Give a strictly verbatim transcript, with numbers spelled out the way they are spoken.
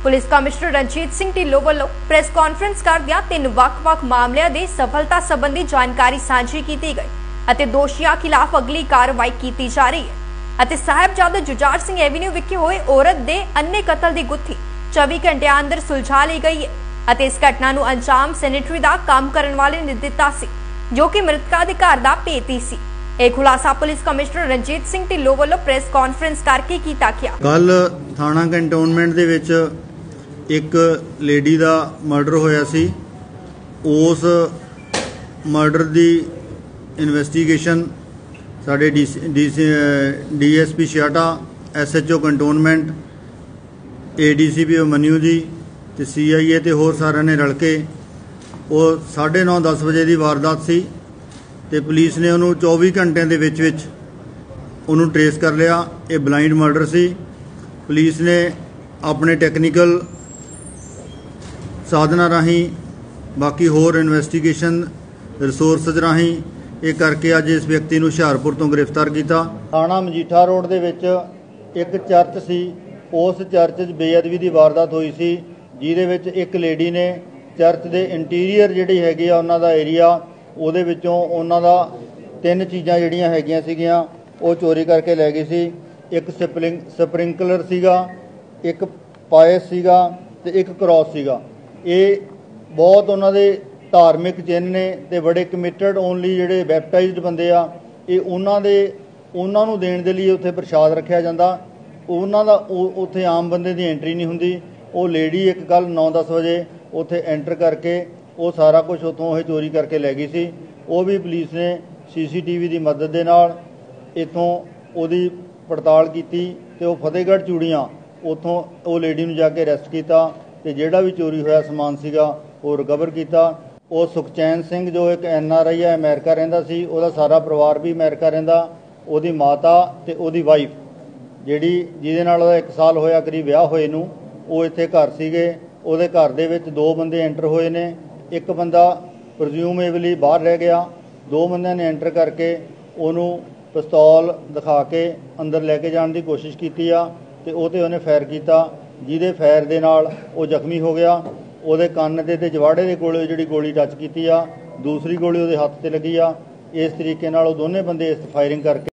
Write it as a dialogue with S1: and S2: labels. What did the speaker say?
S1: Police commissioner Ranjit Singh Dhillon वालों press conference करदियां तीन वख-वख मामलिਆਂ ਦੀ सफलता संबंधी जानकारी सांझी की गई ਅਤੇ ਦੋਸ਼ੀਆਂ खिलाफ अगली कार्रवाई की जा रही है ਅਤੇ ਸਾਹਿਬਜ਼ਾਦਾ जुझार सिंह एवेन्यू विखे होए औरत ਦੇ अन्य कतल की गुत्थी चौबीस घंटे अंदर सुलझा ली गई है ਅਤੇ इस घटना ਨੂੰ अंजाम सैनिटरी का काम करने वाले ने दिता सी जो कि मृतका ਦੇ घर ਦਾ ਭੇਤੀ ਸੀ। ਇਹ ਖੁਲਾਸਾ पुलिस कमिश्नर रणजीत सिंह ढिल्लों वालों प्रेस कॉन्फ्रेंस करके कीता गया।
S2: कल थाना कंटोनमेंट दे विच एक लेडी का मर्डर होया सी। उस मर्डर की इन्वेस्टिगेशन साडे डी डी एस पी छियाटा S H O cantonment A D C P मनियू जी ते सी आई ए ते होर सारे ने रल के वो साढ़े नौ दस बजे की वारदात सी ते पुलिस ने उन्होंने चौबीस घंटे के विच विच उन्होंने ट्रेस कर लिया। ये ब्लाइंड मर्डर सी। पुलिस ने अपने टैक्नीकल साधना राही बाकी होर इन्वेस्टिगेशन रिसोर्स राही ये करके अज इस व्यक्ति को हुशियारपुर तो गिरफ्तार किया। थाना मजीठा रोड के विच एक चर्च सी। उस चर्च च बेअदबी की वारदात हुई सी जिहदे विच एक लेडी ने चर्च के इंटीरीयर जिहड़ी हैगी आ उन्हां दा एरिया ਉਹਦੇ ਵਿੱਚੋਂ ਉਹਨਾਂ ਦਾ ਤਿੰਨ ਚੀਜ਼ਾਂ ਜਿਹੜੀਆਂ ਹੈਗੀਆਂ ਸੀਗੀਆਂ ਉਹ ਚੋਰੀ ਕਰਕੇ ਲੈ ਗਈ ਸੀ। ਇੱਕ ਸਪਰਿੰਗ ਸਪਰਿੰਕਲਰ ਸੀਗਾ, ਇੱਕ ਪਾਇਸ ਸੀਗਾ ਤੇ ਇੱਕ ਕ੍ਰਾਸ ਸੀਗਾ। ਇਹ ਬਹੁਤ ਉਹਨਾਂ ਦੇ ਧਾਰਮਿਕ ਚਿੰਨ੍ਹ ਨੇ ਤੇ ਬੜੇ ਕਮਿਟਡ ਓਨਲੀ ਜਿਹੜੇ ਬੈਪਟਾਈਜ਼ਡ ਬੰਦੇ ਆ ਇਹ ਉਹਨਾਂ ਦੇ ਉਹਨਾਂ ਨੂੰ ਦੇਣ ਦੇ ਲਈ ਉੱਥੇ ਪ੍ਰਸ਼ਾਦ ਰੱਖਿਆ ਜਾਂਦਾ। ਉਹਨਾਂ ਦਾ ਉੱਥੇ ਆਮ ਬੰਦੇ ਦੀ ਐਂਟਰੀ ਨਹੀਂ ਹੁੰਦੀ। ਉਹ ਲੇਡੀ ਇੱਕ ਕੱਲ नौ दस ਵਜੇ ਉੱਥੇ ਐਂਟਰ ਕਰਕੇ ਉਹ ਸਾਰਾ ਕੁਝ ਉੱਥੋਂ ਇਹ ਚੋਰੀ ਕਰਕੇ ਲੈ ਗਈ ਸੀ। ਉਹ ਵੀ ਪੁਲਿਸ ਨੇ ਸੀ ਸੀ ਟੀ ਵੀ ਦੀ ਮਦਦ ਦੇ ਨਾਲ ਇੱਥੋਂ ਉਹਦੀ ਪੜਤਾਲ ਕੀਤੀ ਤੇ ਉਹ ਫਤਿਹਗੜ੍ਹ ਚੂੜੀਆਂ ਉੱਥੋਂ ਉਹ ਲੇਡੀ ਨੂੰ ਜਾ ਕੇ ਅਰੈਸਟ ਕੀਤਾ ਤੇ ਜਿਹੜਾ ਵੀ ਚੋਰੀ ਹੋਇਆ ਸਮਾਨ ਸੀਗਾ ਉਹ ਰਿਕਵਰ ਕੀਤਾ। ਉਹ ਸੁਖਚੈਨ ਸਿੰਘ ਜੋ ਇੱਕ ਐਨ ਆਰ ਆਈ ਹੈ, ਅਮਰੀਕਾ ਰਹਿੰਦਾ ਸੀ, ਉਹਦਾ ਸਾਰਾ ਪਰਿਵਾਰ ਵੀ ਅਮਰੀਕਾ ਰਹਿੰਦਾ। ਉਹਦੀ ਮਾਤਾ ਤੇ ਉਹਦੀ ਵਾਈਫ ਜਿਹੜੀ ਜਿਹਦੇ ਨਾਲ ਉਹਦਾ ਇੱਕ ਸਾਲ ਹੋਇਆ ਕਰੀਬ ਵਿਆਹ ਹੋਏ ਨੂੰ ਉਹ ਇੱਥੇ ਘਰ ਸੀਗੇ। ਉਹਦੇ ਘਰ ਦੇ ਵਿੱਚ ਦੋ ਬੰਦੇ ਐਂਟਰ ਹੋਏ ਨੇ। एक बंदा प्रज्यूमेबली बाहर रह गया। दो बंदे ने एंटर करके उन्होंने पिस्तौल दिखा के अंदर लैके जाने की कोशिश की तो उन्हें फायर किया जिहदे फायर दे नाल वो जख्मी हो गया। उहदे कंन दे ते जवाड़े दे कोले जिहड़ी गोली टच की आ, दूसरी गोली उहदे हत्थ ते लगी आ। इस तरीके नाल वो दोने बंदे इस फायरिंग करके